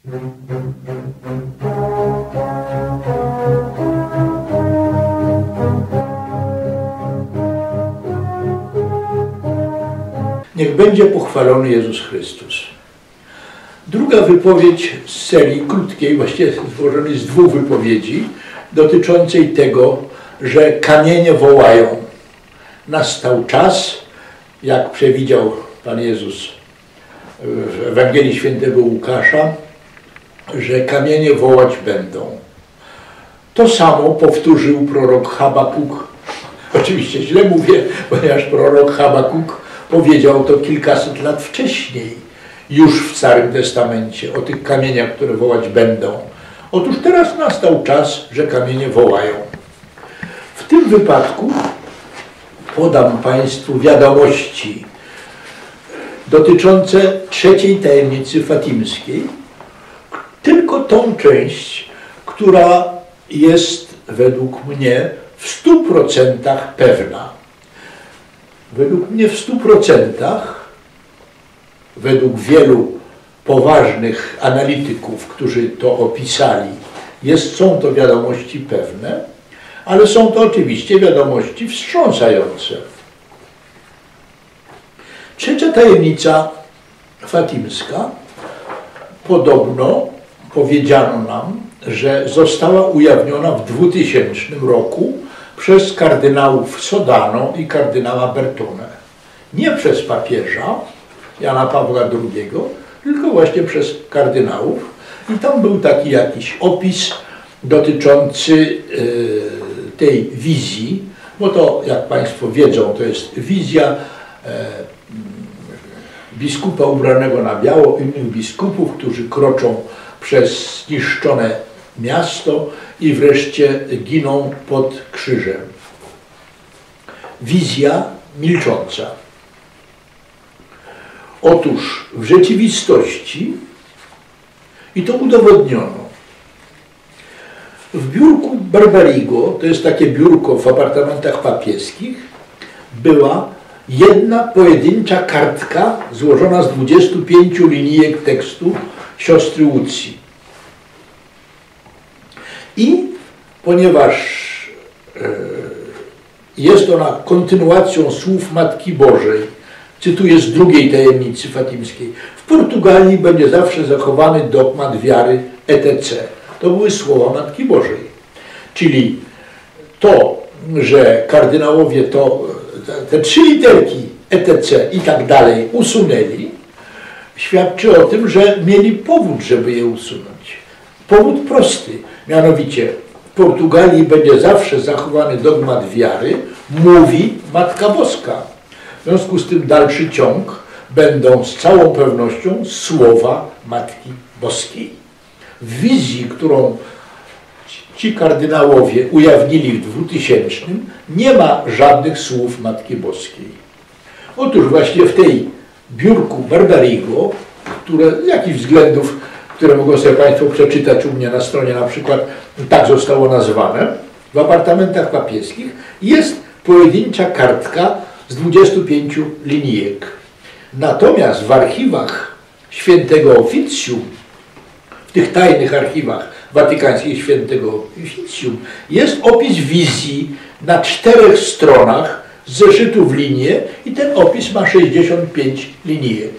Niech będzie pochwalony Jezus Chrystus. Druga wypowiedź z serii krótkiej, właściwie złożonej z dwóch wypowiedzi, dotyczącej tego, że kamienie wołają. Nastał czas, jak przewidział Pan Jezus w Ewangelii Świętego Łukasza, że kamienie wołać będą. To samo powtórzył prorok Habakuk. Oczywiście źle mówię, ponieważ prorok Habakuk powiedział to kilkaset lat wcześniej, już w Starym Testamencie, o tych kamieniach, które wołać będą. Otóż teraz nastał czas, że kamienie wołają. W tym wypadku podam Państwu wiadomości dotyczące trzeciej tajemnicy fatimskiej, tylko tą część, która jest według mnie w 100% pewna. Według mnie w 100%, według wielu poważnych analityków, którzy to opisali, są to wiadomości pewne, ale są to oczywiście wiadomości wstrząsające. Trzecia tajemnica fatimska, podobno powiedziano nam, że została ujawniona w 2000 roku przez kardynałów Sodano i kardynała Bertone. Nie przez papieża Jana Pawła II, tylko właśnie przez kardynałów. I tam był taki jakiś opis dotyczący tej wizji, bo to, jak Państwo wiedzą, to jest wizja biskupa ubranego na biało, innych biskupów, którzy kroczą przez zniszczone miasto i wreszcie giną pod krzyżem. Wizja milcząca. Otóż w rzeczywistości, i to udowodniono, w biurku Barbarigo, to jest takie biurko w apartamentach papieskich, była jedna pojedyncza kartka złożona z 25 linijek tekstu siostry Łucji. I ponieważ jest ona kontynuacją słów Matki Bożej, cytuję z drugiej tajemnicy fatimskiej, w Portugalii będzie zawsze zachowany dogmat wiary etc. To były słowa Matki Bożej. Czyli to, że kardynałowie te trzy literki etc. i tak dalej usunęli, świadczy o tym, że mieli powód, żeby je usunąć. Powód prosty, mianowicie w Portugalii będzie zawsze zachowany dogmat wiary, mówi Matka Boska. W związku z tym dalszy ciąg będą z całą pewnością słowa Matki Boskiej. W wizji, którą ci kardynałowie ujawnili w 2000, nie ma żadnych słów Matki Boskiej. Otóż właśnie w tej biurku Barbarigo, które z jakichś względów, które mogą sobie Państwo przeczytać u mnie na stronie, na przykład tak zostało nazwane, w apartamentach papieskich jest pojedyncza kartka z 25 linijek. Natomiast w archiwach Świętego Oficjum, w tych tajnych archiwach watykańskich Świętego Oficjum, jest opis wizji na 4 stronach z zeszytu w linię i ten opis ma 65 linijek.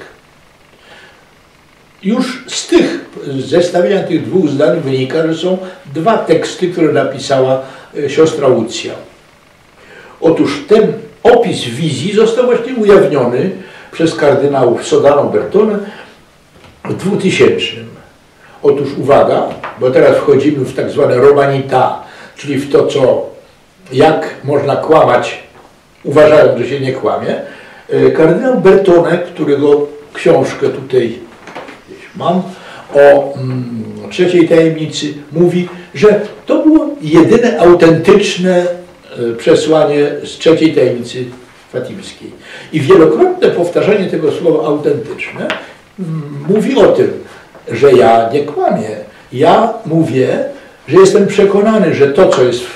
Już z zestawienia tych dwóch zdań wynika, że są 2 teksty, które napisała siostra Łucja. Otóż ten opis wizji został właśnie ujawniony przez kardynałów Sodano Bertone w 2000. Otóż uwaga, bo teraz wchodzimy w tak zwane romanita, czyli w to, jak można kłamać, uważając, że się nie kłamie. Kardynał Bertone, którego książkę tutaj mam, o trzeciej tajemnicy, mówi, że to było jedyne autentyczne przesłanie z trzeciej tajemnicy fatimskiej. I wielokrotne powtarzanie tego słowa autentyczne mówi o tym, że ja nie kłamię. Ja mówię, że jestem przekonany, że to, co jest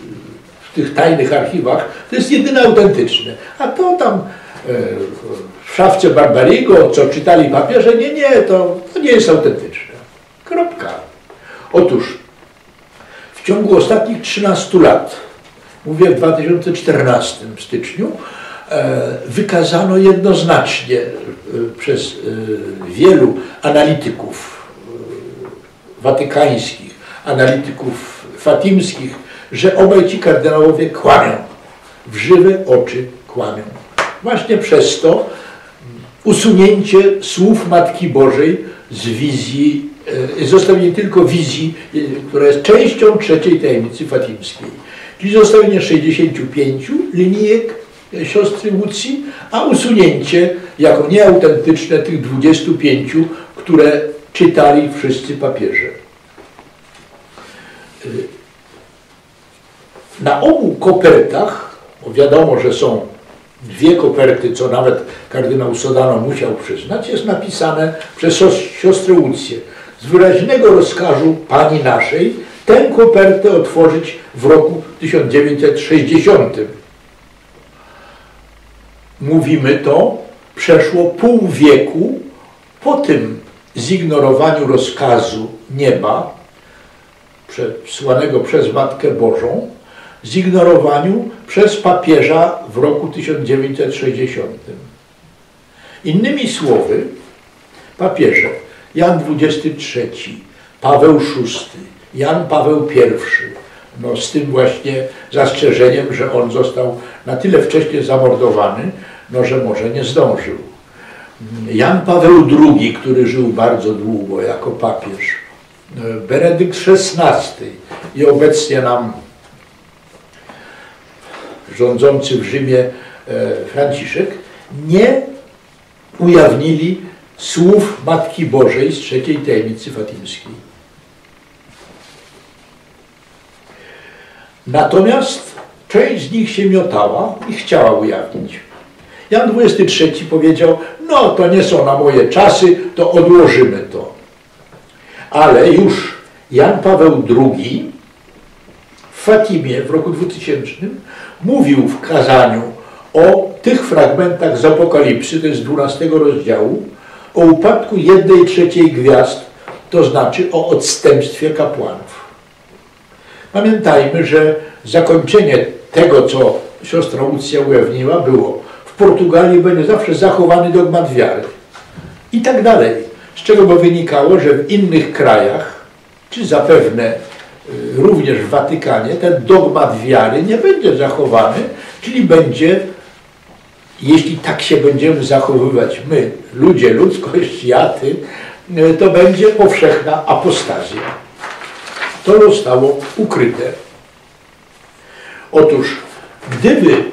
w tych tajnych archiwach, to jest jedyne autentyczne. A to tam w szafce Barbarigo, co czytali papieże, nie, to nie jest autentyczne. Kropka. Otóż w ciągu ostatnich 13 lat, mówię w 2014 styczniu, wykazano jednoznacznie przez wielu analityków watykańskich, analityków fatimskich, że obaj ci kardynałowie kłamią. W żywe oczy kłamią. Właśnie przez to usunięcie słów Matki Bożej z wizji, zostawienie tylko wizji, która jest częścią trzeciej tajemnicy fatimskiej. Czyli zostawienie 65 linijek siostry Łucji, a usunięcie jako nieautentyczne tych 25, które czytali wszyscy papieże. Na obu kopertach, bo wiadomo, że są dwie koperty, co nawet kardynał Sodano musiał przyznać, jest napisane przez siostrę Łucję. Z wyraźnego rozkazu Pani naszej tę kopertę otworzyć w roku 1960. Mówimy to, przeszło pół wieku po tym zignorowaniu rozkazu nieba, wysłanego przez Matkę Bożą, zignorowaniu przez papieża w roku 1960. Innymi słowy, papieże Jan XXIII, Paweł VI, Jan Paweł I, no z tym właśnie zastrzeżeniem, że on został na tyle wcześnie zamordowany, no że może nie zdążył. Jan Paweł II, który żył bardzo długo jako papież, Benedykt XVI i obecnie nam rządzący w Rzymie Franciszek, nie ujawnili słów Matki Bożej z trzeciej tajemnicy fatimskiej. Natomiast część z nich się miotała i chciała ujawnić. Jan XXIII powiedział, no to nie są na moje czasy, to odłożymy to. Ale już Jan Paweł II w Fatimie w roku 2000 mówił w kazaniu o tych fragmentach z Apokalipsy, to jest 12 rozdziału, o upadku 1/3 gwiazd, to znaczy o odstępstwie kapłanów. Pamiętajmy, że zakończenie tego, co siostra Łucja ujawniła, było: w Portugalii będzie zawsze zachowany dogmat wiary. I tak dalej. Z czego by wynikało, że w innych krajach, czy zapewne również w Watykanie, ten dogmat wiary nie będzie zachowany, czyli będzie, jeśli tak się będziemy zachowywać my, ludzie, ludzkość, jaty, to będzie powszechna apostazja. To zostało ukryte. Otóż, gdyby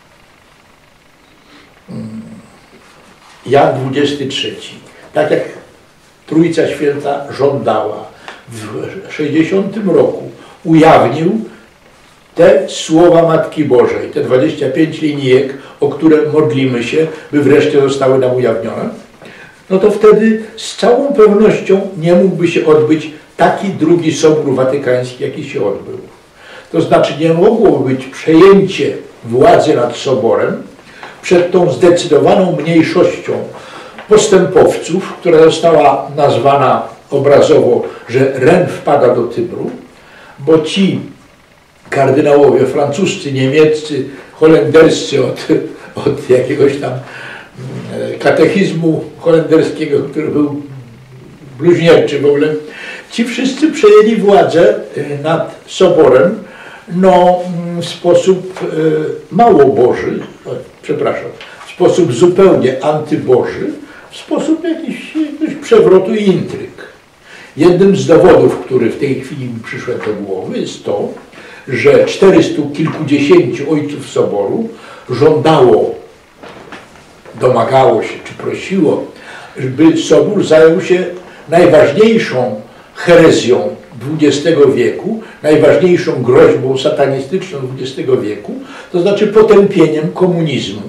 Jan XXIII, tak jak Trójca Święta żądała, w 60 roku ujawnił te słowa Matki Bożej, te 25 linijek, o które modlimy się, by wreszcie zostały nam ujawnione, no to wtedy z całą pewnością nie mógłby się odbyć taki drugi Sobór Watykański, jaki się odbył. To znaczy nie mogłoby być przejęcie władzy nad Soborem przed tą zdecydowaną mniejszością postępowców, która została nazwana obrazowo, że Ren wpada do Tybru, bo ci kardynałowie francuscy, niemieccy, holenderscy od jakiegoś tam katechizmu holenderskiego, który był bluźnierczy w ogóle, ci wszyscy przejęli władzę nad Soborem, no w sposób mało boży, przepraszam, w sposób zupełnie antyboży, w sposób jakiegoś przewrotu i intryg. Jednym z dowodów, który w tej chwili mi przyszło do głowy, jest to, że 400 kilkudziesięciu ojców Soboru żądało, domagało się czy prosiło, by Sobór zajął się najważniejszą herezją XX wieku, najważniejszą groźbą satanistyczną XX wieku, to znaczy potępieniem komunizmu.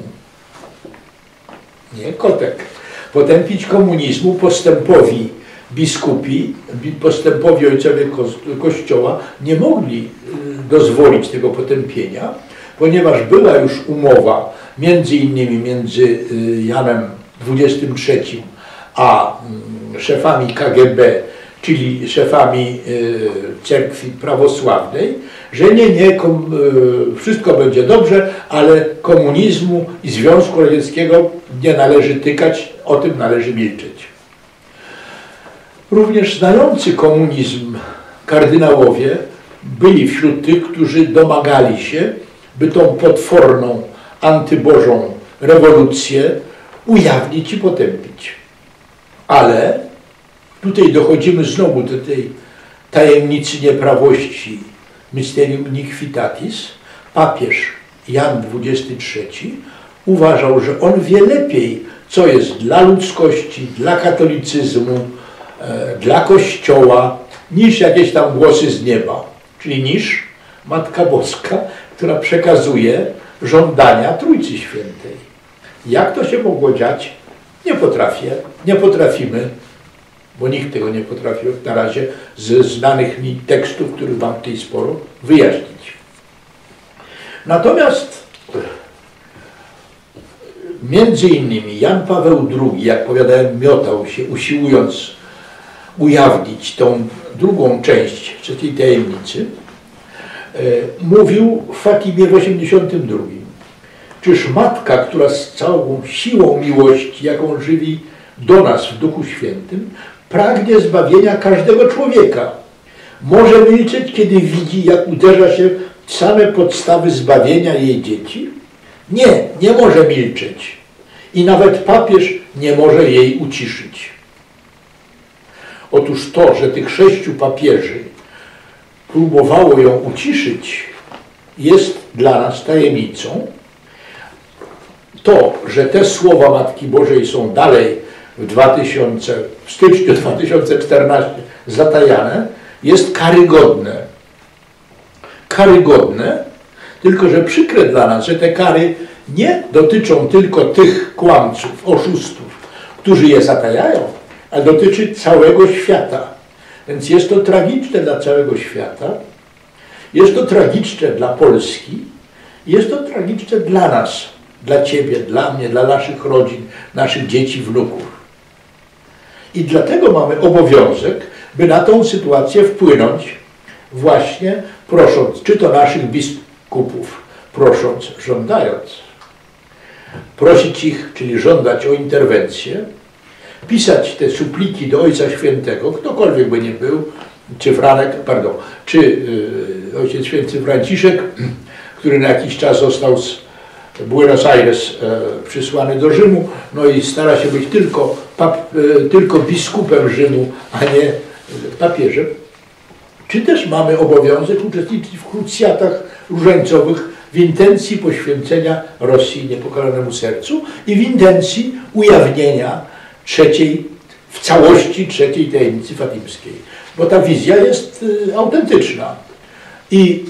Nie, kotek. Potępić komunizmu postępowi biskupi, postępowi ojcowie Kościoła nie mogli dozwolić tego potępienia, ponieważ była już umowa między innymi między Janem XXIII, a szefami KGB, czyli szefami cerkwi prawosławnej, że nie, wszystko będzie dobrze, ale komunizmu i Związku Radzieckiego nie należy tykać, o tym należy milczeć. Również znający komunizm kardynałowie byli wśród tych, którzy domagali się, by tą potworną, antybożą rewolucję ujawnić i potępić. Ale tutaj dochodzimy znowu do tej tajemnicy nieprawości, mysterium iniquitatis. Papież Jan XXIII uważał, że on wie lepiej, co jest dla ludzkości, dla katolicyzmu, dla Kościoła, niż jakieś tam głosy z nieba, czyli niż Matka Boska, która przekazuje żądania Trójcy Świętej. Jak to się mogło dziać? Nie potrafię, nie potrafimy, bo nikt tego nie potrafił na razie ze znanych mi tekstów, których mam tutaj sporo, wyjaśnić. Natomiast między innymi Jan Paweł II, jak powiadałem, miotał się, usiłując ujawnić tą drugą część trzeciej tajemnicy, mówił w Fatimie w 82. Czyż Matka, która z całą siłą miłości, jaką żywi do nas w Duchu Świętym, pragnie zbawienia każdego człowieka, może milczeć, kiedy widzi, jak uderza się w same podstawy zbawienia jej dzieci? Nie, nie może milczeć. I nawet papież nie może jej uciszyć. Otóż to, że tych 6 papieży próbowało ją uciszyć, jest dla nas tajemnicą. To, że te słowa Matki Bożej są dalej w styczniu 2014 zatajane, jest karygodne. Karygodne, tylko że przykre dla nas, że te kary nie dotyczą tylko tych kłamców, oszustów, którzy je zatajają, a dotyczy całego świata. Więc jest to tragiczne dla całego świata, jest to tragiczne dla Polski, jest to tragiczne dla nas, dla Ciebie, dla mnie, dla naszych rodzin, naszych dzieci, wnuków. I dlatego mamy obowiązek, by na tą sytuację wpłynąć, właśnie prosząc, czy to naszych biskupów, prosząc, żądając, prosić ich, czyli żądać o interwencję, pisać te supliki do Ojca Świętego, ktokolwiek by nie był, czy Ojciec Święty Franciszek, który na jakiś czas został z Buenos Aires przysłany do Rzymu, no i stara się być tylko biskupem Rzymu, a nie papieżem. Czy też mamy obowiązek uczestniczyć w krucjatach różańcowych w intencji poświęcenia Rosji niepokalanemu sercu i w intencji ujawnienia w całości trzeciej tajemnicy fatimskiej. Bo ta wizja jest autentyczna. I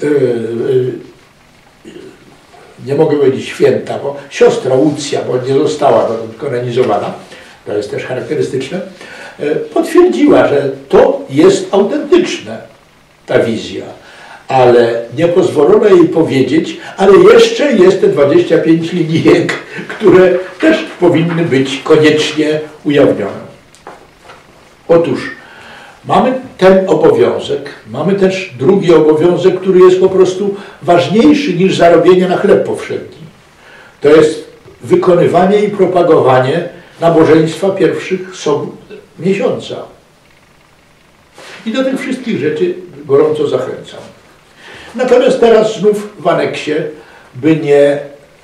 nie mogę powiedzieć święta, bo siostra Łucja, bo nie została kanonizowana, to jest też charakterystyczne, potwierdziła, że to jest autentyczne, ta wizja. Ale nie pozwolono jej powiedzieć, ale jeszcze jest te 25 linijek, które też powinny być koniecznie ujawnione. Otóż mamy ten obowiązek, mamy też drugi obowiązek, który jest po prostu ważniejszy niż zarobienie na chleb powszedni. To jest wykonywanie i propagowanie nabożeństwa pierwszych sobót miesiąca. I do tych wszystkich rzeczy gorąco zachęcam. Natomiast teraz znów w aneksie, by nie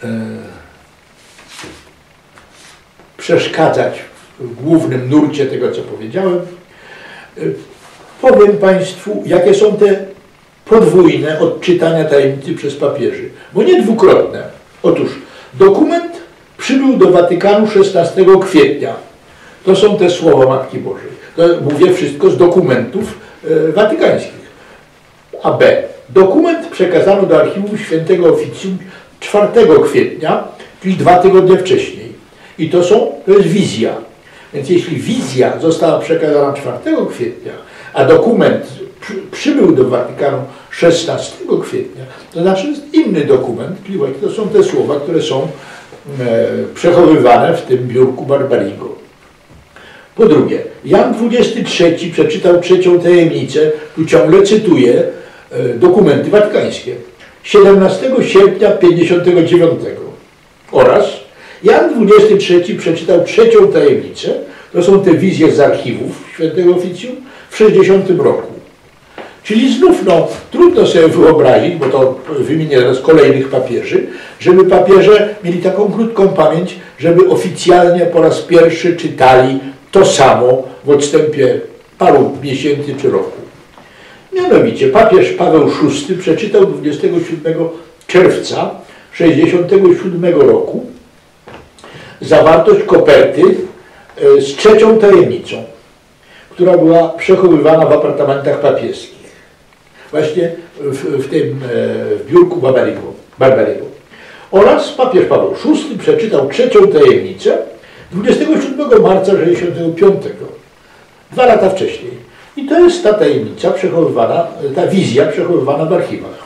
przeszkadzać w głównym nurcie tego, co powiedziałem, powiem Państwu, jakie są te podwójne odczytania tajemnicy przez papieży, bo nie dwukrotne. Otóż dokument przybył do Watykanu 16 kwietnia. To są te słowa Matki Bożej. To mówię wszystko z dokumentów watykańskich. A B. Dokument przekazano do Archiwum Świętego Oficjum 4 kwietnia, czyli 2 tygodnie wcześniej. I to jest wizja. Więc jeśli wizja została przekazana 4 kwietnia, a dokument przybył do Watykanu 16 kwietnia, to znaczy jest inny dokument, czyli to są te słowa, które są przechowywane w tym biurku Barbarigo. Po drugie, Jan XXIII przeczytał trzecią tajemnicę, tu ciągle cytuję dokumenty watykańskie, 17 sierpnia 59 oraz Jan XXIII przeczytał trzecią tajemnicę, to są te wizje z archiwów Świętego Oficjum, w 60 roku. Czyli znów, no, trudno sobie wyobrazić, bo to wymienię teraz kolejnych papieży, żeby papieże mieli taką krótką pamięć, żeby oficjalnie po raz pierwszy czytali to samo w odstępie paru miesięcy czy roku. Mianowicie papież Paweł VI przeczytał 27 czerwca 67 roku zawartość koperty z trzecią tajemnicą, która była przechowywana w apartamentach papieskich. Właśnie w biurku Barbarigo. Oraz papież Paweł VI przeczytał trzecią tajemnicę 27 marca 65, 2 lata wcześniej. I to jest ta tajemnica przechowywana, ta wizja przechowywana w archiwach.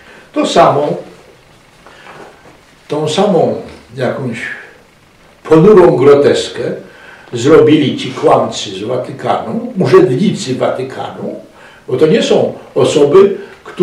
Tą samą jakąś ponurą groteskę zrobili ci kłamcy z Watykanu, urzędnicy Watykanu, bo to nie są osoby,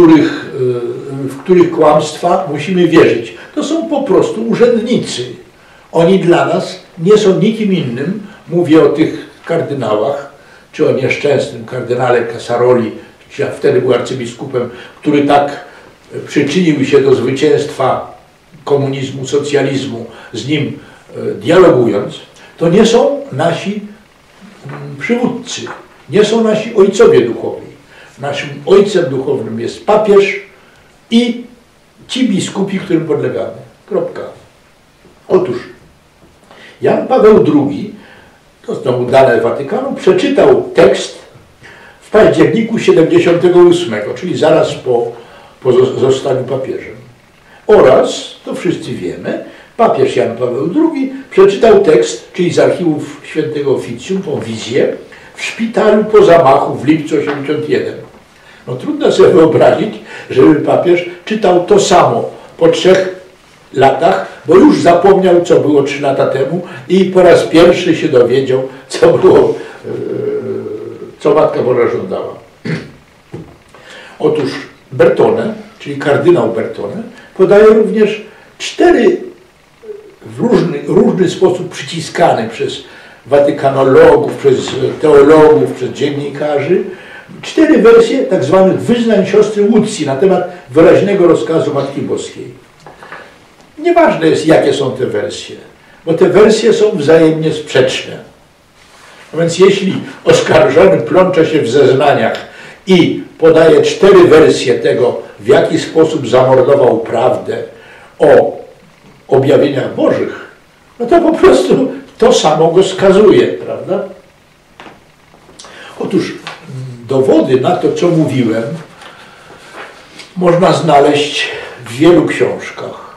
w których kłamstwa musimy wierzyć. To są po prostu urzędnicy. Oni dla nas nie są nikim innym. Mówię o tych kardynałach, czy o nieszczęsnym kardynale Casaroli, wtedy był arcybiskupem, który tak przyczynił się do zwycięstwa komunizmu, socjalizmu, z nim dialogując. To nie są nasi przywódcy, nie są nasi ojcowie duchowi. Naszym ojcem duchownym jest papież i ci biskupi, którym podlegamy. Kropka. Otóż Jan Paweł II, to znowu dane Watykanu, przeczytał tekst w październiku 78, czyli zaraz po zostaniu papieżem. Oraz, to wszyscy wiemy, papież Jan Paweł II przeczytał tekst, czyli z archiwów Świętego Oficjum, tą wizję, w szpitalu po zamachu w lipcu 81. No trudno sobie wyobrazić, żeby papież czytał to samo po 3 latach, bo już zapomniał, co było 3 lata temu i po raz pierwszy się dowiedział, co Matka Boża żądała. Otóż Bertone, czyli kardynał Bertone, podaje również 4 w różny sposób przyciskane przez watykanologów, przez teologów, przez dziennikarzy, 4 wersje tak zwanych wyznań siostry Łucji na temat wyraźnego rozkazu Matki Boskiej. Nieważne jest, jakie są te wersje, bo te wersje są wzajemnie sprzeczne. No więc jeśli oskarżony plącze się w zeznaniach i podaje 4 wersje tego, w jaki sposób zamordował prawdę o objawieniach Bożych, no to po prostu to samo go skazuje, prawda? Otóż dowody na to, co mówiłem, można znaleźć w wielu książkach.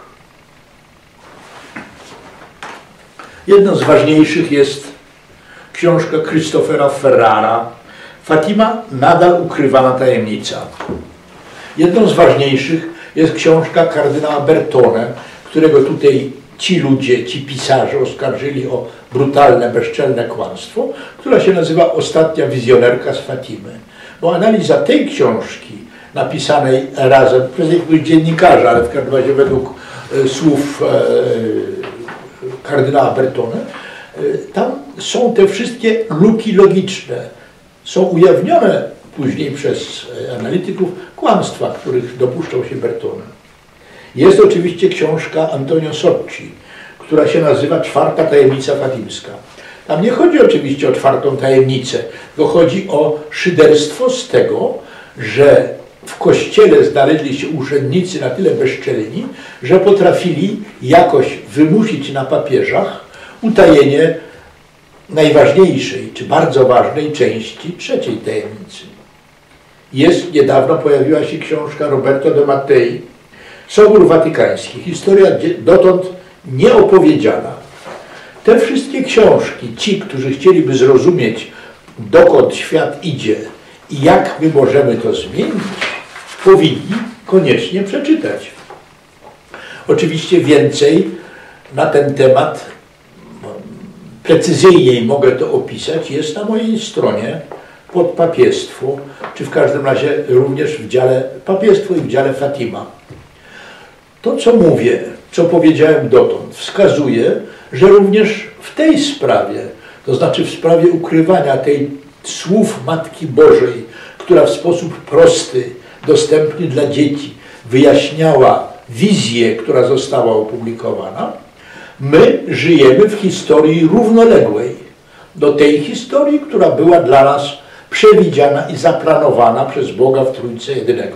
Jedną z ważniejszych jest książka Christophera Ferrara Fatima, nadal ukrywana tajemnica. Jedną z ważniejszych jest książka kardynała Bertone, którego tutaj ci ludzie, ci pisarze oskarżyli o brutalne, bezczelne kłamstwo, która się nazywa Ostatnia wizjonerka z Fatimy. Bo analiza tej książki, napisanej razem przez jakiegoś dziennikarza, ale w każdym razie według słów kardynała Bertone, tam są te wszystkie luki logiczne. Są ujawnione później przez analityków kłamstwa, których dopuszczał się Bertone. Jest oczywiście książka Antonio Socci, która się nazywa Czwarta tajemnica fatimska. Tam nie chodzi oczywiście o czwartą tajemnicę, tylko chodzi o szyderstwo z tego, że w kościele znaleźli się urzędnicy na tyle bezczelni, że potrafili jakoś wymusić na papieżach utajnienie najważniejszej, czy bardzo ważnej części trzeciej tajemnicy. Niedawno pojawiła się książka Roberto de Mattei, Sobór Watykański, historia dotąd nieopowiedziana. Te wszystkie książki, ci, którzy chcieliby zrozumieć, dokąd świat idzie i jak my możemy to zmienić, powinni koniecznie przeczytać. Oczywiście więcej na ten temat, precyzyjniej mogę to opisać, jest na mojej stronie pod papiestwo, czy w każdym razie również w dziale papiestwo i w dziale Fatima. To, co mówię, co powiedziałem dotąd, wskazuje, że również w tej sprawie, to znaczy w sprawie ukrywania tej słów Matki Bożej, która w sposób prosty, dostępny dla dzieci, wyjaśniała wizję, która została opublikowana, my żyjemy w historii równoległej do tej historii, która była dla nas przewidziana i zaplanowana przez Boga w Trójcy Jedynego.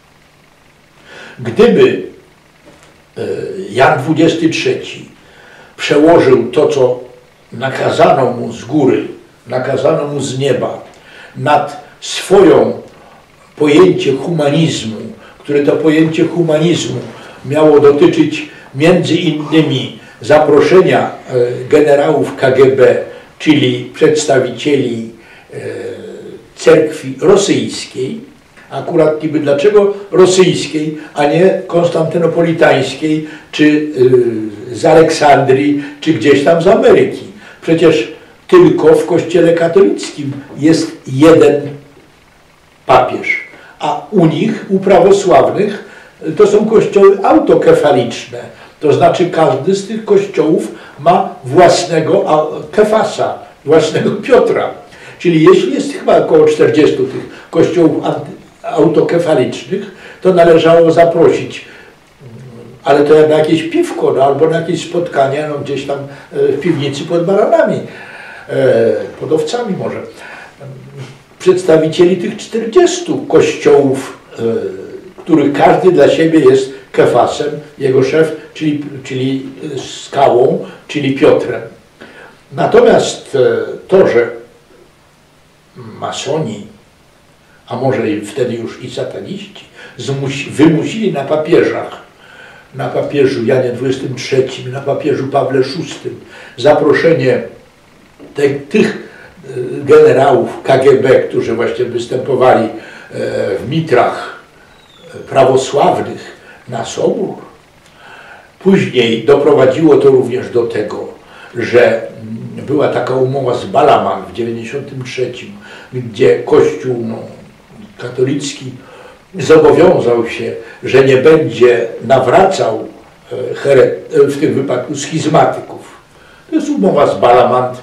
Gdyby Jan XXIII przełożył to, co nakazano mu z góry, nakazano mu z nieba, nad swoją pojęcie humanizmu, które to pojęcie humanizmu miało dotyczyć między innymi zaproszenia generałów KGB, czyli przedstawicieli cerkwi rosyjskiej, akurat niby dlaczego rosyjskiej, a nie konstantynopolitańskiej, czy z Aleksandrii, czy gdzieś tam z Ameryki. Przecież tylko w Kościele katolickim jest jeden papież, a u nich, u prawosławnych, to są kościoły autokefaliczne. To znaczy każdy z tych kościołów ma własnego kefasa, własnego Piotra. Czyli jeśli jest chyba około 40 tych kościołów autokefalicznych, to należało zaprosić, ale to na jakieś piwko, no, albo na jakieś spotkanie, no, gdzieś tam w piwnicy pod baranami, pod owcami może, przedstawicieli tych 40 kościołów, których każdy dla siebie jest kefasem, jego szef, czyli skałą, czyli Piotrem. Natomiast to, że masoni, a może i wtedy już i sataniści, wymusili na papieżach, na papieżu Janie XXIII, na papieżu Pawle VI zaproszenie tych generałów KGB, którzy właśnie występowali w mitrach prawosławnych na sobór. Później doprowadziło to również do tego, że była taka umowa z Balaman w 1993, gdzie Kościół katolicki zobowiązał się, że nie będzie nawracał w tym wypadku schizmatyków. To jest umowa z Balamant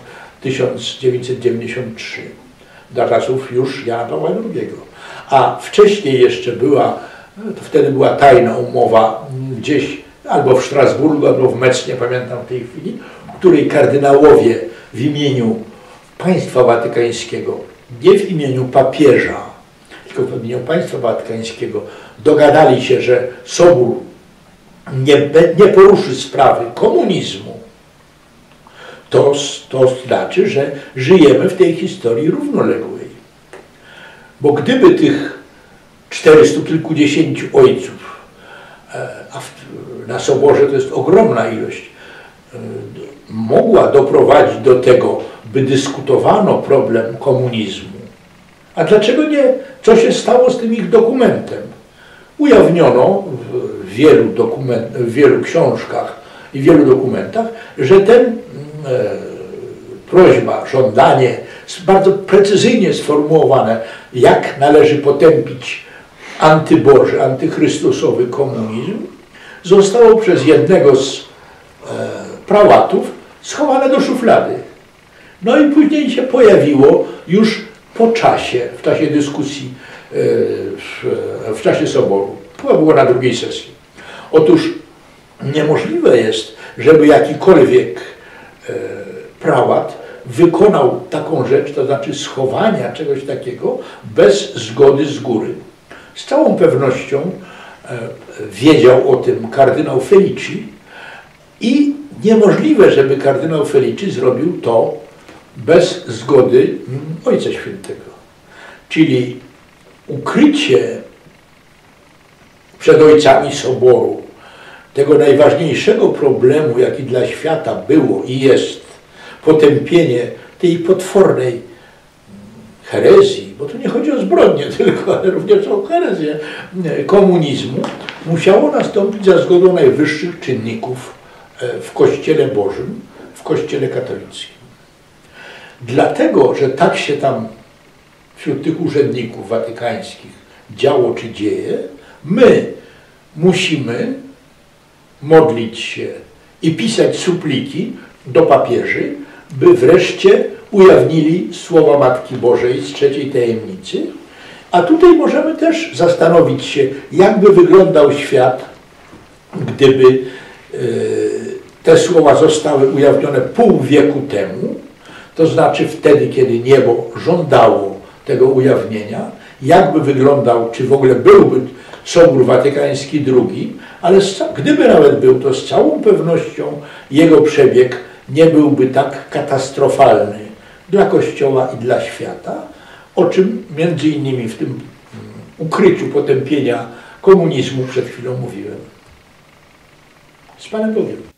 1993, dla czasów już Jana Pawła II. A wcześniej jeszcze była, to wtedy była tajna umowa gdzieś albo w Strasburgu, albo w Metz, nie pamiętam w tej chwili, w której kardynałowie w imieniu państwa watykańskiego, nie w imieniu papieża, tylko w imieniu państwa watykańskiego dogadali się, że Sobór nie poruszy sprawy komunizmu. To znaczy, że żyjemy w tej historii równoległej. Bo gdyby tych 400 kilkudziesięciu ojców, a na Soborze to jest ogromna ilość, mogła doprowadzić do tego, by dyskutowano problem komunizmu. A dlaczego nie? Co się stało z tym ich dokumentem? Ujawniono w wielu książkach i wielu dokumentach, że ten prośba, żądanie bardzo precyzyjnie sformułowane, jak należy potępić antyboży, antychrystusowy komunizm, zostało przez jednego z prałatów schowane do szuflady. No i później się pojawiło już po czasie, w czasie dyskusji, w czasie Soboru. To było na drugiej sesji. Otóż niemożliwe jest, żeby jakikolwiek prałat wykonał taką rzecz, to znaczy schowania czegoś takiego bez zgody z góry. Z całą pewnością wiedział o tym kardynał Felici i niemożliwe, żeby kardynał Felici zrobił to bez zgody Ojca Świętego. Czyli ukrycie przed ojcami Soboru tego najważniejszego problemu, jaki dla świata było i jest, potępienie tej potwornej herezji, bo tu nie chodzi o zbrodnię tylko, ale również o herezję komunizmu, musiało nastąpić za zgodą najwyższych czynników w Kościele Bożym, w Kościele katolickim. Dlatego, że tak się tam wśród tych urzędników watykańskich działo czy dzieje, my musimy modlić się i pisać supliki do papieży, by wreszcie ujawnili słowa Matki Bożej z trzeciej tajemnicy. A tutaj możemy też zastanowić się, jakby wyglądał świat, gdyby te słowa zostały ujawnione pół wieku temu, to znaczy wtedy, kiedy niebo żądało tego ujawnienia, jakby wyglądał, czy w ogóle byłby Sobór Watykański II, ale gdyby nawet był, to z całą pewnością jego przebieg nie byłby tak katastrofalny dla Kościoła i dla świata, o czym między innymi w tym ukryciu potępienia komunizmu przed chwilą mówiłem. Z Panem Bogiem.